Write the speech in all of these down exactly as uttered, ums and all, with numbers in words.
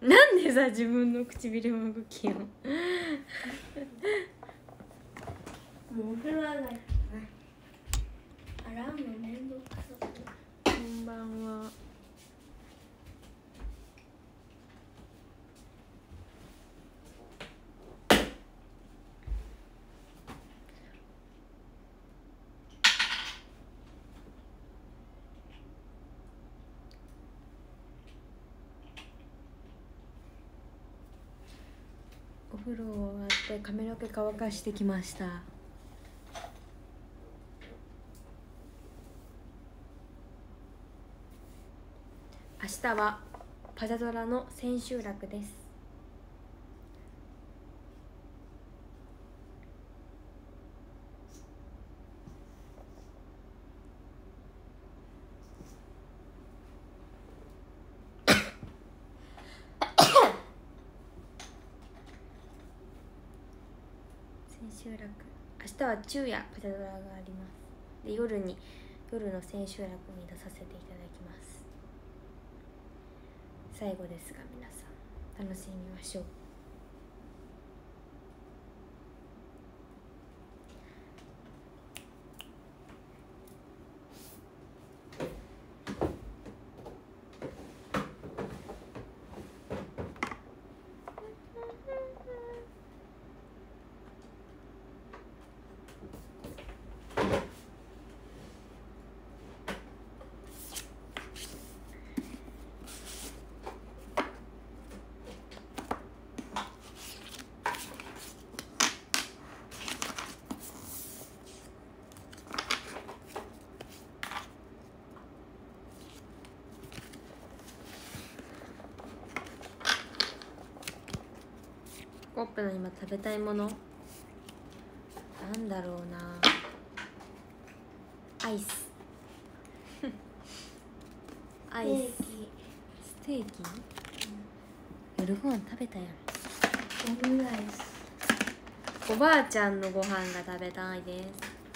なんでさ自分の唇も動きよ。もうお風呂上がり洗うのめんどくさく。 こんばんは。お風呂終わって髪の毛乾かしてきました。明日はパザドラの千秋楽です。千秋楽、明日は昼夜パザドラがあります。で夜に夜の千秋楽に出させていただきます。最後ですが皆さん楽しみましょう。コップの今食べたいものなんだろうな。アイスアイスステーキ、うん、夜ご飯食べたやん。 オムライス。 おばあちゃんのご飯が食べたいです。 明日食べる。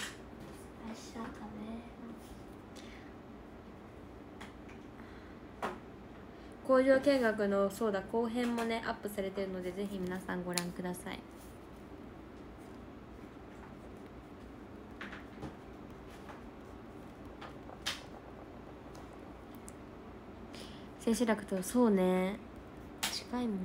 工場見学のそうだ後編もねアップされてるのでぜひ皆さんご覧ください。千秋楽とそうね近いもんね。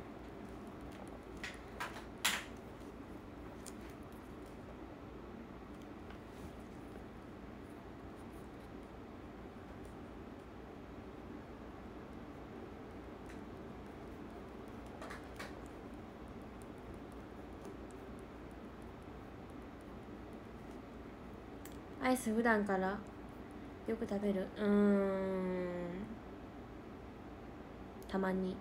アイス普段からよく食べる？うーんたまに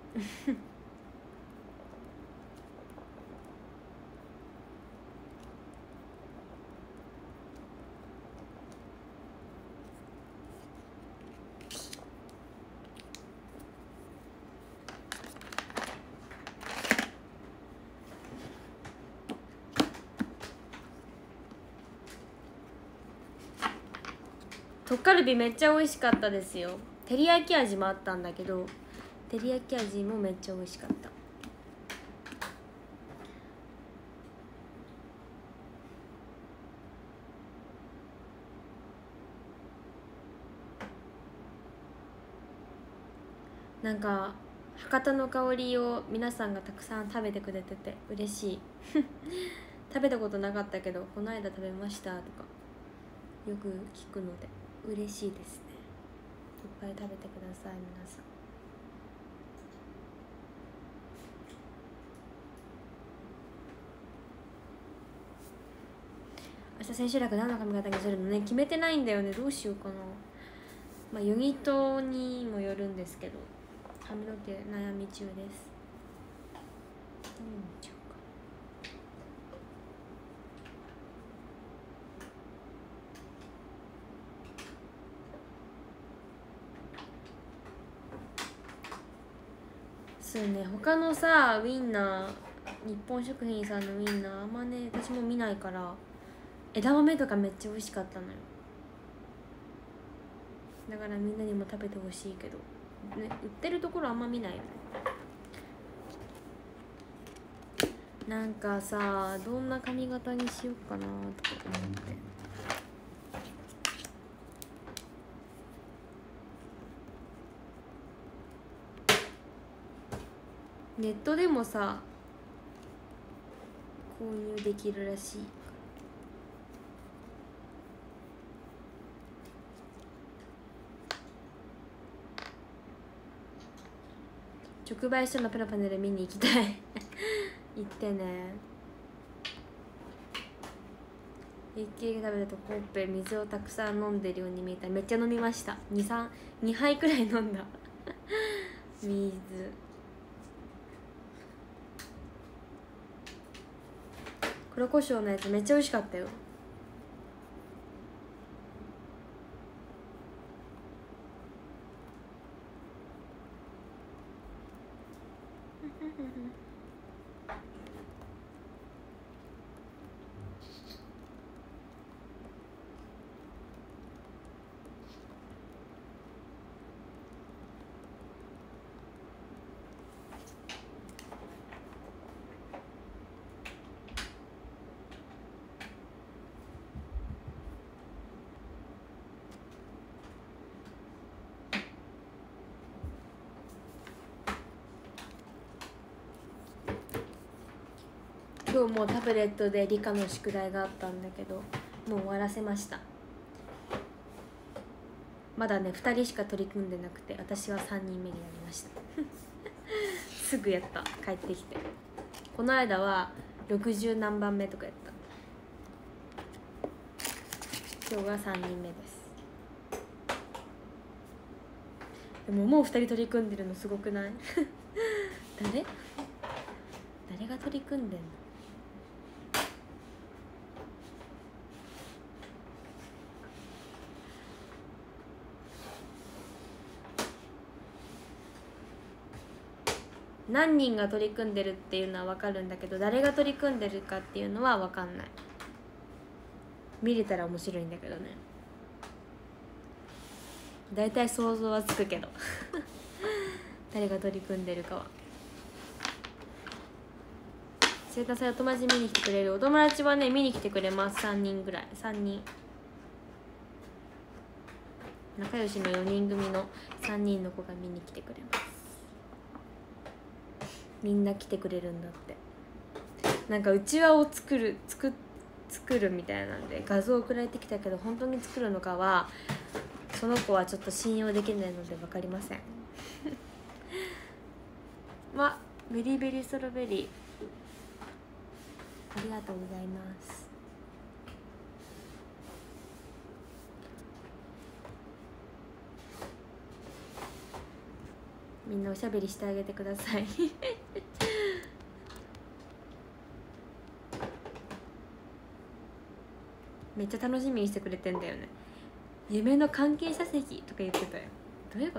トッカルビめっちゃ美味しかったですよ。照り焼き味もあったんだけど照り焼き味もめっちゃ美味しかった。なんか博多の香りを皆さんがたくさん食べてくれてて嬉しい食べたことなかったけどこの間食べましたとかよく聞くので嬉しいですね。いっぱい食べてください皆さん。明日千秋楽何の髪型にするのね決めてないんだよね。どうしようかな。まあユニットにもよるんですけど髪の毛悩み中です。何にしようか。そうね他のさウインナー日本食品さんのウインナーあんまね私も見ないから枝豆とかめっちゃ美味しかったのよ。だからみんなにも食べてほしいけどね売ってるところあんま見ないよね。 なんかさ、どんな髪型にしようかなとか思って。ネットでもさ購入できるらしい。直売所のプラパネル見に行きたい行ってね。一気に食べるとコッペ水をたくさん飲んでるように見えた。めっちゃ飲みました。に、さん、にはいくらい飲んだ水。黒胡椒のやつめっちゃ美味しかったよ。今日もタブレットで理科の宿題があったんだけど、もう終わらせました。まだねふたりしか取り組んでなくて、私はさんにんめになりましたすぐやった。帰ってきて、この間はろくじゅう何番目とかやった。今日はさんにんめです。でももうふたり取り組んでるのすごくない誰誰が取り組んでんの。何人が取り組んでるっていうのは分かるんだけど、誰が取り組んでるかっていうのは分かんない。見れたら面白いんだけどね。だいたい想像はつくけど誰が取り組んでるかは。生誕祭お友達見に来てくれる。お友達はね見に来てくれます。さんにんぐらい。さんにん仲良しのよにん組のさんにんの子が見に来てくれます。みんな来てくれるんだって。なんかうちわを作る作作るみたいなんで画像送られてきたけど、本当に作るのかはその子はちょっと信用できないので分かりませんわ、ベリーベリーストロベリーありがとうございます。みんなおしゃべりしてあげてくださいめっちゃ楽しみにしてくれてんだよね。夢の関係者席とか言ってたよ。どういうこと。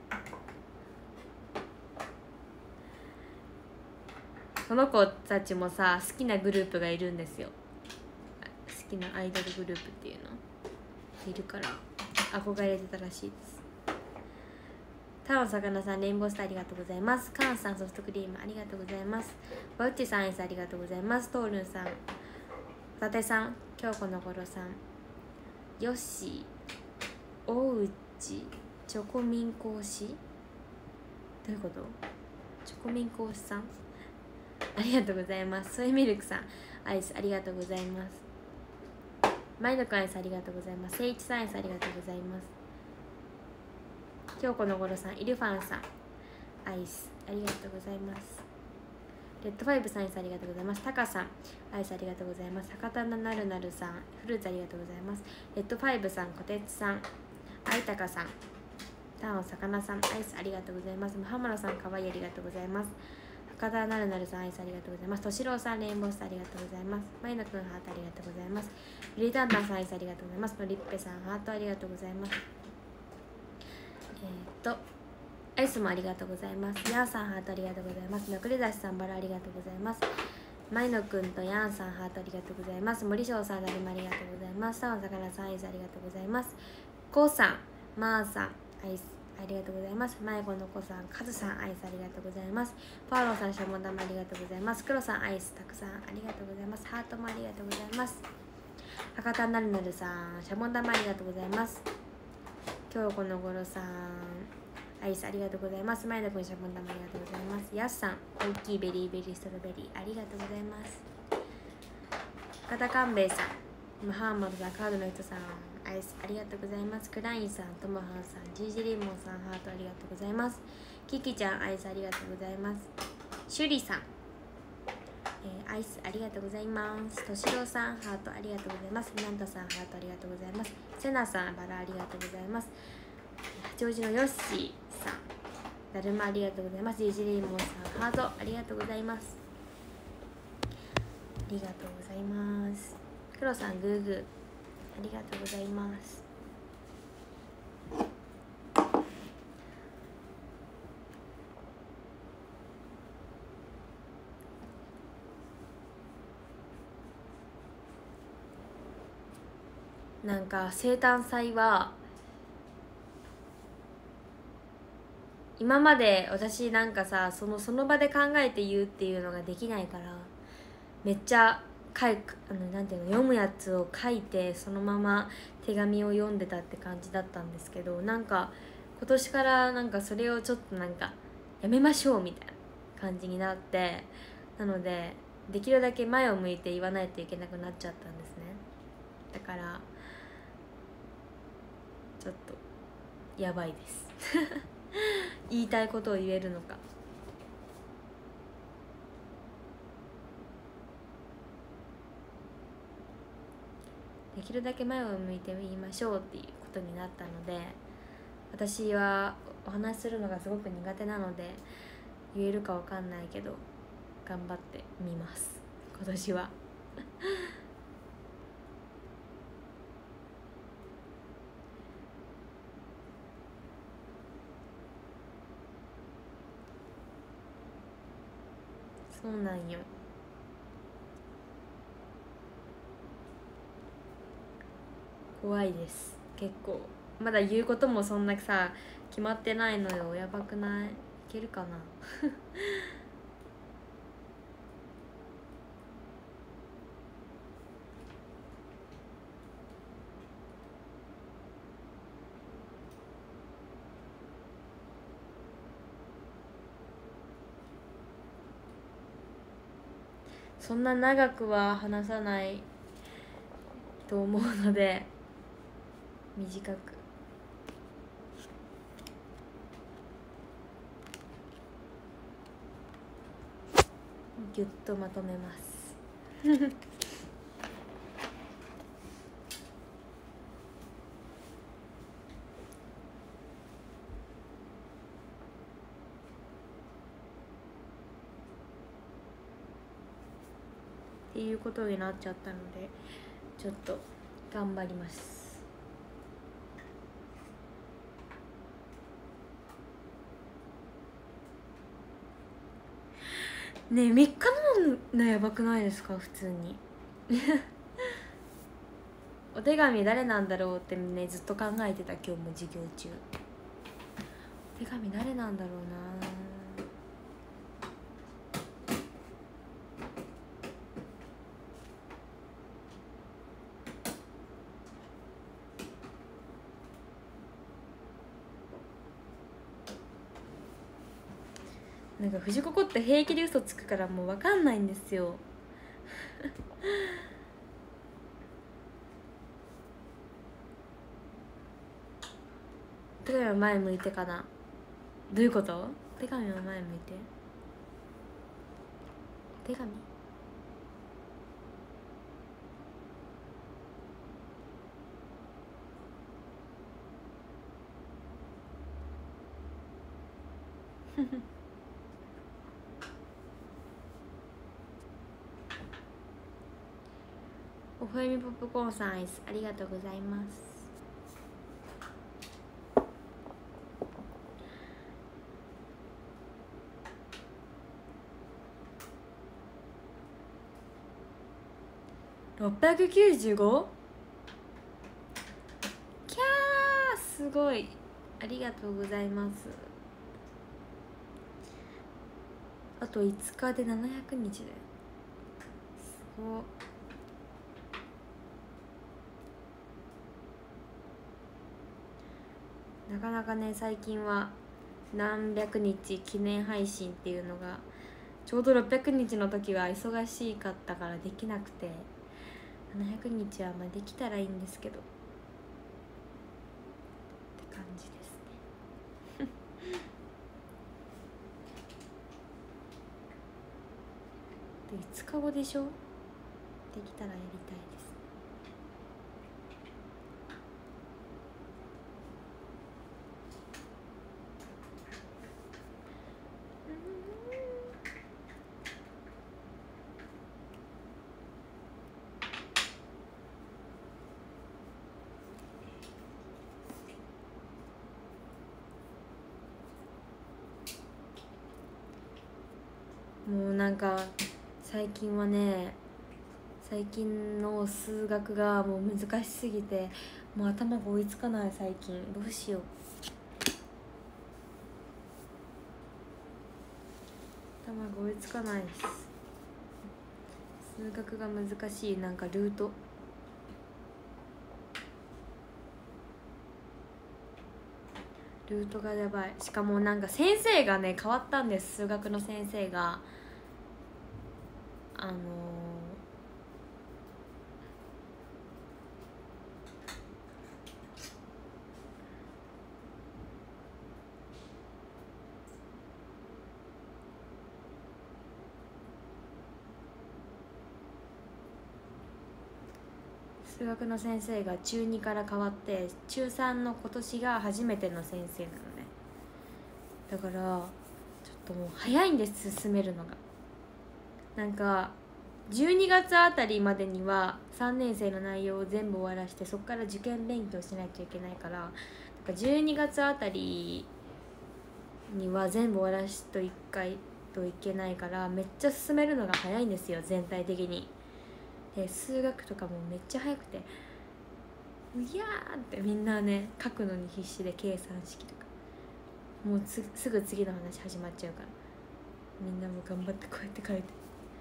その子たちもさ好きなグループがいるんですよ。好きなアイドルグループっていうのいるから憧れてたらしいです。太郎魚さん、レインボースターありがとうございます。カンさん、ソフトクリームありがとうございます。バウッチさん、アイスありがとうございます。トールンさん、ホタテさん、京子のごろさん、ヨッシー、おうち、チョコミン講師、どういうこと。チョコミン講師さんありがとうございます。ソイミルクさん、アイスありがとうございます。マイノくんアイスありがとうございます。セイチさんアイスありがとうございます。京子のごろさん、イルファンさん、アイスありがとうございます。レッドファイブさんアイスありがとうございます。タカさんアイスありがとうございます。博多のなるなるさん、フルーツありがとうございます。レッドファイブさん、こてつさん、あいたかさん、タンお魚さん、アイスありがとうございます。ムハマロさん、かわいいありがとうございます。博多なるなるさん、アイスありがとうございます。としろうさん、レインボースターありがとうございます。マイナくん、ハートありがとうございます。リータンタンさん、アイスありがとうございます。のりっぺさん、ハートありがとうございます。えー、っとアイスもありがとうございます。ヤンさん、ハートありがとうございます。めくりだしさん、バラありがとうございます。マイノくんとヤンさん、ハートありがとうございます。森翔さん、だるまありがとうございます。タワさかなさん、アイスありがとうございます。コウさん、マーさん、アイスあありがとうございます。まえこの子さん、カズさん、アイスありがとうございます。パーロンさん、シャボン玉ありがとうございます。クロさん、アイスたくさんありがとうございます。ハートもありがとうございます。博多なるなるさん、シャボン玉ありがとうございます。今日この頃さん、アイスありがとうございます。前田くん、シャボン玉ありがとうございます。やすさん、大きいベリーベリーストロベリーありがとうございます。博多勘兵衛さん、ムハンマドさん、カードの人さん、アイスありがとうございます。クラインさん、トモハンさん、ジージリモンさん、ハートありがとうございます。キキちゃん、アイスありがとうございます。シュリさん、えー、アイスありがとうございます。としろさん、ハートありがとうございます。ミナンタさん、ハートありがとうございます。セナさん、バラありがとうございます。八王子のヨッシーさん、だるまありがとうございます。ジージリモンさん、ハートありがとうございます。ありがとうございます。クロさん、グーグーありがとうございます。なんか生誕祭は今まで私なんかさそのその場で考えて言うっていうのができないから、めっちゃ書いあのなんていうの読むやつを書いてそのまま手紙を読んでたって感じだったんですけど、なんか今年からなんかそれをちょっとなんかやめましょうみたいな感じになって、なのでできるだけ前を向いて言わないといけなくなっちゃったんですね。だからちょっとやばいです言いたいことを言えるのか。できるだけ前を向いて言いましょうっていうことになったので、私はお話しするのがすごく苦手なので言えるかわかんないけど頑張ってみます今年はそうなんよ。怖いです。結構まだ言うこともそんなさ決まってないのよ。やばくない？いけるかなそんな長くは話さないと思うので短くギュッとまとめますっていうことになっちゃったのでちょっと頑張ります。ねえみっかのやばくないですか普通にお手紙誰なんだろうってねずっと考えてた今日も授業中。お手紙誰なんだろうな。なんか藤子って平気で嘘つくからもう分かんないんですよ手紙は前向いてかな。どういうこと？手紙は前向いて手紙おほえみポップコーンさんアイスありがとうございます。ろっぴゃくきゅうじゅうご？ キャーすごい。 ありがとうございます。あといつかでななひゃくにちだよ。すごっ。なかなかね、最近は何百日記念配信っていうのがちょうどろっぴゃくにちの時は忙しかったからできなくて、ななひゃくにちはまあできたらいいんですけどって感じですねでいつかごでしょ。できたらやりたいです。もうなんか最近はね、最近の数学がもう難しすぎてもう頭が追いつかない。最近どうしよう。頭が追いつかないです。数学が難しい。なんかルートルートがやばい。しかもなんか先生がね変わったんです。数学の先生があのー、数学の先生がちゅうにから変わってちゅうさんの今年が初めての先生なのね。だからちょっともう早いんです、進めるのが。なんかじゅうにがつあたりまでにはさんねん生の内容を全部終わらして、そこから受験勉強しないといけないから、なんかじゅうにがつあたりには全部終わらしといかないといけないから、めっちゃ進めるのが早いんですよ全体的に。で数学とかもめっちゃ早くて、いやーってみんなね書くのに必死で、計算式とかもうつすぐ次の話始まっちゃうから、みんなも頑張ってこうやって書いてって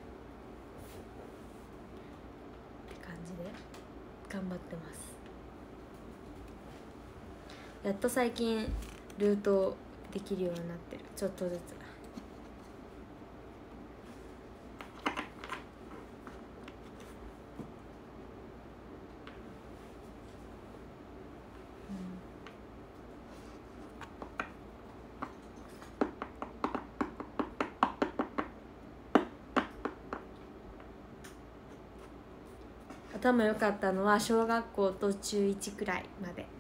感じで頑張ってます。やっと最近ルートできるようになってる、ちょっとずつ。頭良かったのは小学校と中いちくらいまで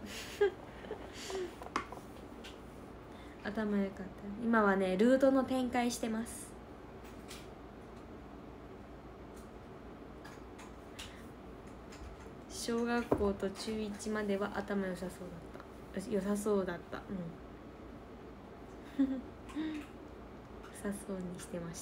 頭良かった。今はねルートの展開してます。小学校と中いちまでは頭良さそうだった。良さそうだったうん良さそうにしてました。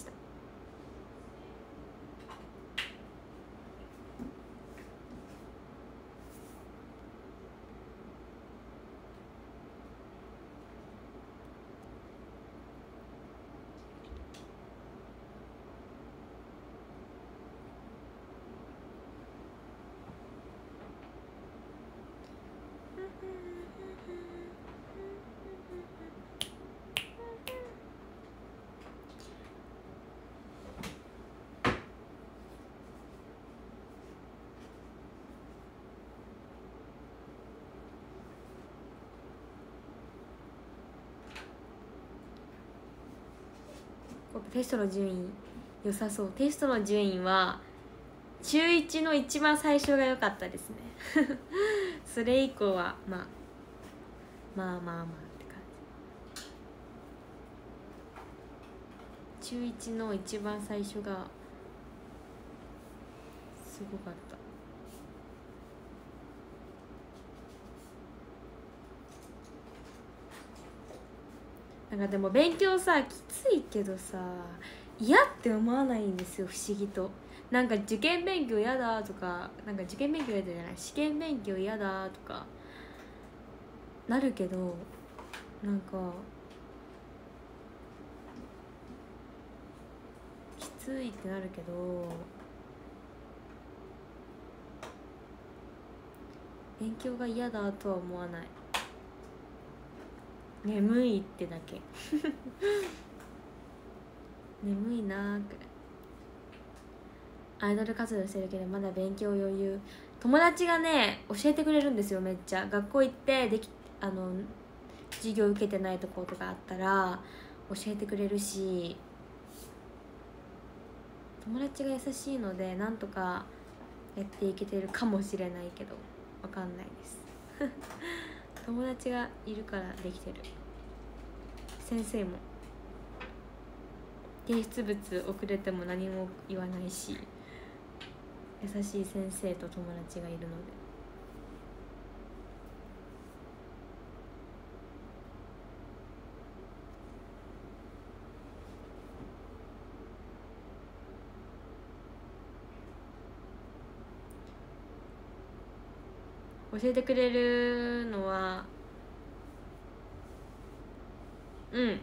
テストの順位良さそう。テストの順位は中いちの一番最初が良かったですねそれ以降は、まあ、まあまあまあって感じ。中いちの一番最初がすごかった。なんかでも勉強さきついけどさ嫌って思わないんですよ、不思議と。なんか受験勉強嫌だとか、なんか受験勉強嫌だじゃない試験勉強嫌だとかなるけど、 なんかきついってなるけど勉強が嫌だとは思わない。眠いってだけ眠いなーくらい。アイドル活動してるけどまだ勉強余裕。友達がね教えてくれるんですよ。めっちゃ学校行ってできあの授業受けてないところとかあったら教えてくれるし、友達が優しいのでなんとかやっていけてるかもしれないけどわかんないです友達がいるからできてる。先生も提出物遅れても何も言わないし、優しい先生と友達がいるので。教えてくれるのはうん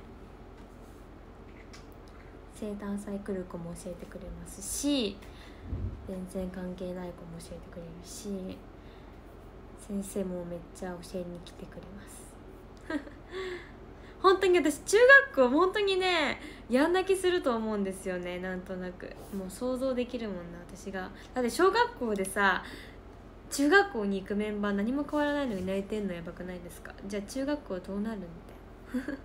生誕祭来る子も教えてくれますし、全然関係ない子も教えてくれるし、先生もめっちゃ教えに来てくれます本当に私中学校本当にねやん泣きすると思うんですよね。なんとなくもう想像できるもんな私が。だって小学校でさ中学校に行くメンバー何も変わらないのに泣いてんのやばくないですか。じゃあ中学校どうなるみたいななっ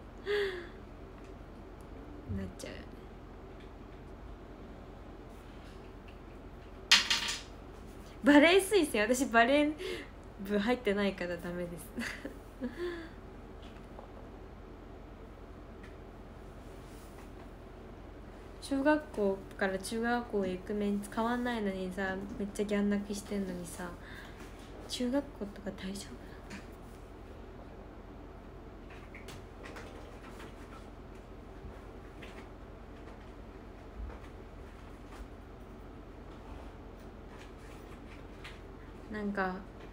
ちゃうよね。バレエ推薦、私バレエ部入ってないからダメです小学校から中学校へ行くメンツ変わんないのにさめっちゃギャン泣きしてんのにさ中学校とか大丈夫なんか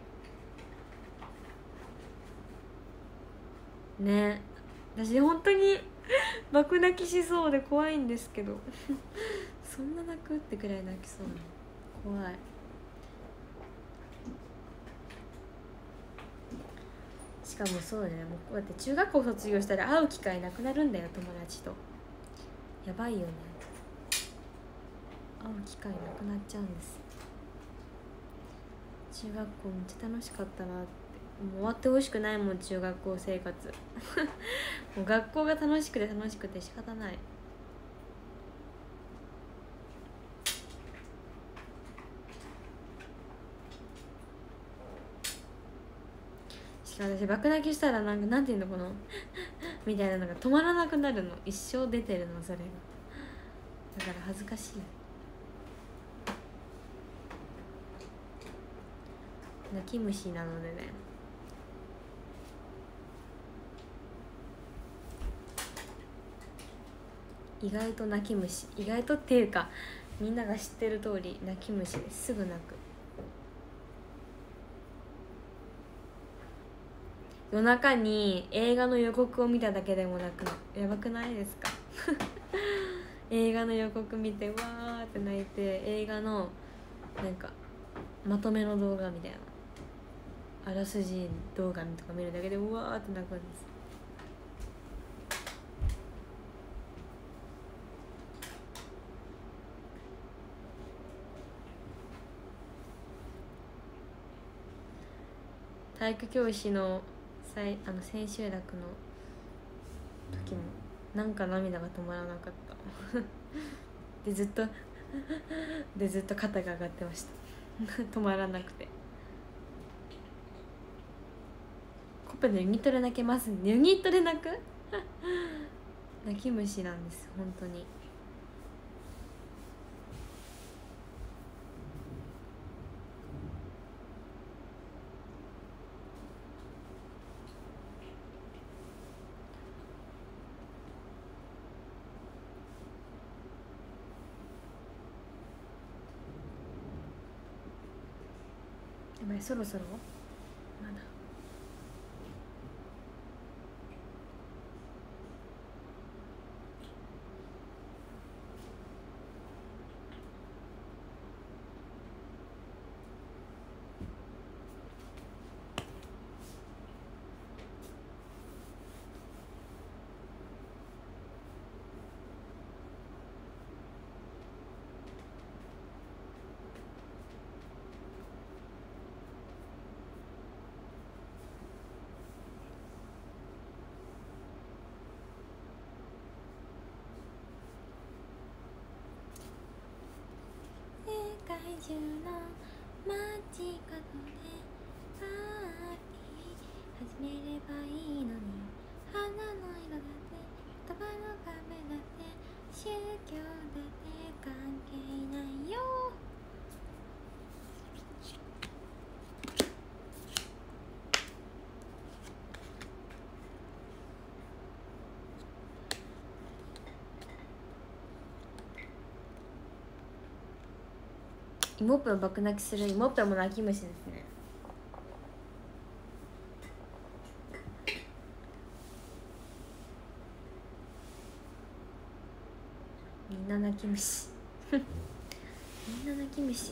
ね。私本当に爆泣きしそうで怖いんですけどそんな泣くってくらい泣きそうなの怖い。しかもそうだね、もうこうやって中学校卒業したら会う機会なくなるんだよ友達と。やばいよね、会う機会なくなっちゃうんです。中学校めっちゃ楽しかったなって。もう終わってほしくないもん中学校生活もう学校が楽しくて楽しくて仕方ない。しかも私爆泣きしたらなんかなんていうのこのみたいなのが止まらなくなるの。一生出てるのそれが。だから恥ずかしい。泣き虫なのでね。意外と泣き虫、意外とっていうかみんなが知ってる通り泣き虫です。すぐ泣く。夜中に映画の予告を見ただけでも泣くの。やばくないですか映画の予告見てわーって泣いて、映画のなんかまとめの動画みたいなあらすじ動画とか見るだけでうわーって泣くんです。体育教師の最あの千秋楽の時もなんか涙が止まらなかったでずっとでずっと肩が上がってました止まらなくて。コップでユニットで泣けます。ユニットで泣く泣き虫なんです本当に。やばいそろそろまだ中の街角でパーティー始めればいいのに、花の色だって言葉の壁だって宗教だって関係ないよ。イモッペを爆泣きする。イモッペも泣き虫ですね。みんな泣き虫みんな泣き虫。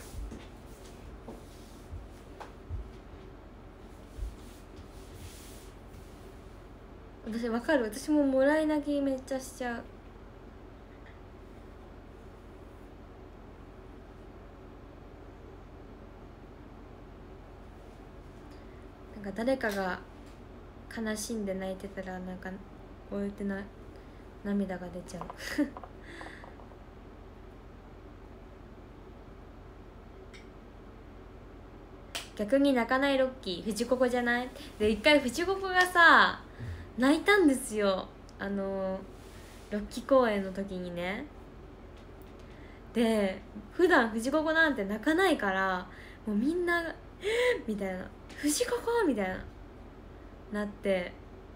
私わかる。私ももらい泣きめっちゃしちゃう。なんか誰かが悲しんで泣いてたらなんかこうやってな涙が出ちゃう逆に泣かないロッキー藤子子じゃない？で一回藤子子がさ泣いたんですよ、あのロッキー公演の時にね。で普段藤子子なんて泣かないからもうみんなみたいな藤子子みたいななって、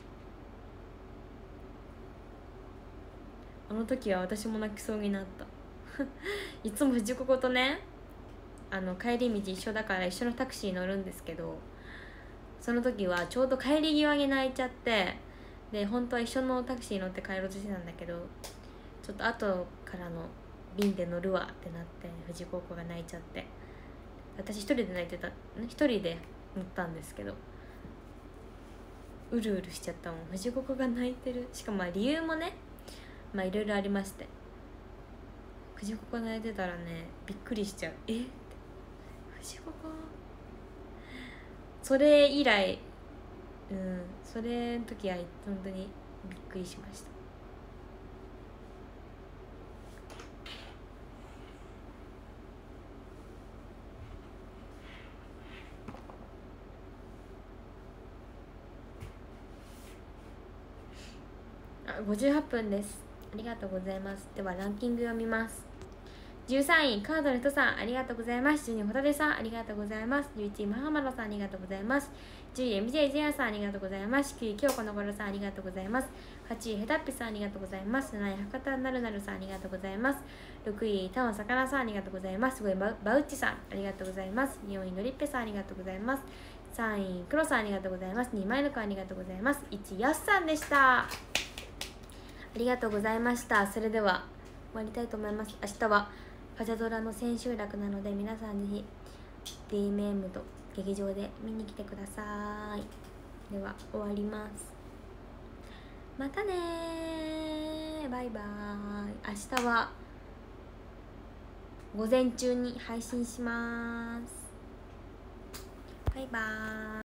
あの時は私も泣きそうになったいつも藤子子とねあの帰り道一緒だから一緒のタクシー乗るんですけど、その時はちょうど帰り際に泣いちゃって、で本当は一緒のタクシー乗って帰ろうとしてたんだけど、ちょっと後からの便で乗るわってなって藤子子が泣いちゃって、私一人で泣いてた一人で乗ったんですけど、うるうるしちゃったもん。藤子子が泣いてる。しかもまあ理由もねまあいろいろありまして、藤子子泣いてたらねびっくりしちゃう。えって藤子子それ以来うんそれの時は本当にびっくりしました。あごじゅうはっぷんです。ありがとうございます。ではランキング読みます。じゅうさんいカードの人さんありがとうございます。じゅうにいホタテさんありがとうございます。じゅういちいマハマロさんありがとうございます。じゅういエムジェイジェアさんありがとうございます。きゅうい京子のごろさんありがとうございます。はちいヘタッピさんありがとうございます。なない博多なるなるさんありがとうございます。ろくいタオンさかなさんありがとうございます。ごいバウッチさんありがとうございます。よんいのりっぺさんありがとうございます。さんいクロさんありがとうございます。にいまいのくんありがとうございます。いちいやすさんでした。ありがとうございました。それでは終わりたいと思います。明日はパジャドラの千秋楽なので皆さんぜひ ディーエムエム と劇場で見に来てください。では終わります。またねー、バイバーイ。明日は午前中に配信します。バイバーイ。